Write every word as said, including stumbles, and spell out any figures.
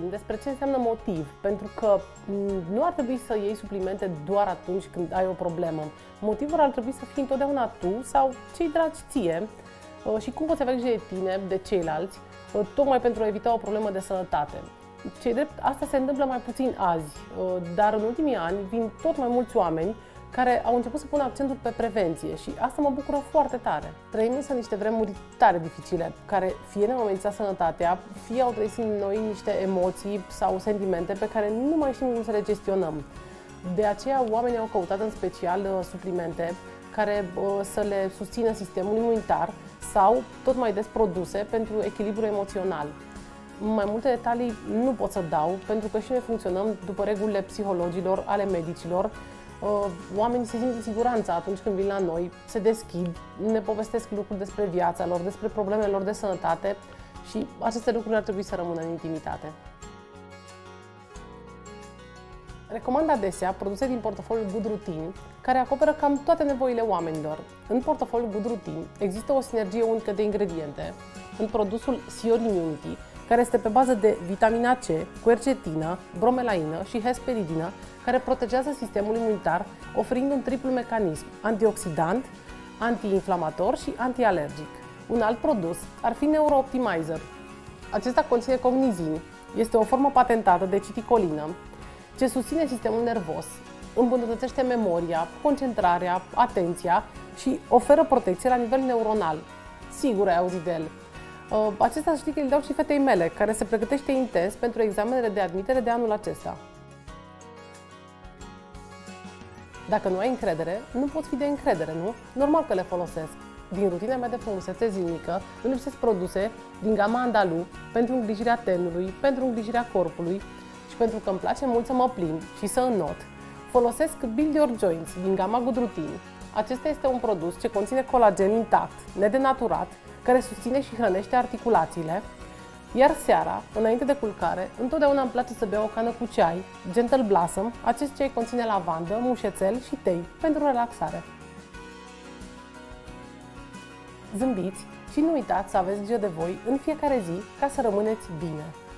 despre ce înseamnă motiv, pentru că nu ar trebui să iei suplimente doar atunci când ai o problemă. Motivul ar trebui să fii întotdeauna tu sau cei dragi ție și cum poți avea grijă de tine, de ceilalți, tocmai pentru a evita o problemă de sănătate. Ce drept, asta se întâmplă mai puțin azi, dar în ultimii ani vin tot mai mulți oameni care au început să pună accentul pe prevenție și asta mă bucură foarte tare. Trăim însă niște vremuri tare dificile, care fie ne-au amenințat sănătatea, fie au trăit în noi niște emoții sau sentimente pe care nu mai știm cum să le gestionăm. De aceea oamenii au căutat în special suplimente care să le susțină sistemul imunitar sau, tot mai des, produse pentru echilibru emoțional. Mai multe detalii nu pot să dau, pentru că și noi funcționăm după regulile psihologilor, ale medicilor. Oamenii se simt în siguranță atunci când vin la noi, se deschid, ne povestesc lucruri despre viața lor, despre problemele lor de sănătate și aceste lucruri ar trebui să rămână în intimitate. Recomand adesea produse din portofoliul Good Routine, care acoperă cam toate nevoile oamenilor. În portofoliul Good Routine există o sinergie unică de ingrediente, în produsul Sure Immunity, care este pe bază de vitamina C, quercetină, bromelaină și hesperidină, care protejează sistemul imunitar, oferind un triplu mecanism antioxidant, antiinflamator și antialergic. Un alt produs ar fi Neurooptimizer. Acesta conține cognizin, este o formă patentată de citicolină, ce susține sistemul nervos, îmbunătățește memoria, concentrarea, atenția și oferă protecție la nivel neuronal. Sigur ai auzit de el. Acesta știi că îl dau și fetei mele, care se pregătește intens pentru examenele de admitere de anul acesta. Dacă nu ai încredere, nu poți fi de încredere, nu? Normal că le folosesc. Din rutina mea de frumusețe zilnică, îmi lipsesc produse din gama Andalu pentru îngrijirea tenului, pentru îngrijirea corpului și pentru că îmi place mult să mă plimb și să înnot. Folosesc Build Your Joints din gama Good Routine. Acesta este un produs ce conține colagen intact, nedenaturat, care susține și hrănește articulațiile, iar seara, înainte de culcare, întotdeauna îmi place să beau o cană cu ceai, Gentle Blossom. Acest ceai conține lavandă, mușețel și tei pentru relaxare. Zâmbiți și nu uitați să aveți grijă de voi în fiecare zi ca să rămâneți bine!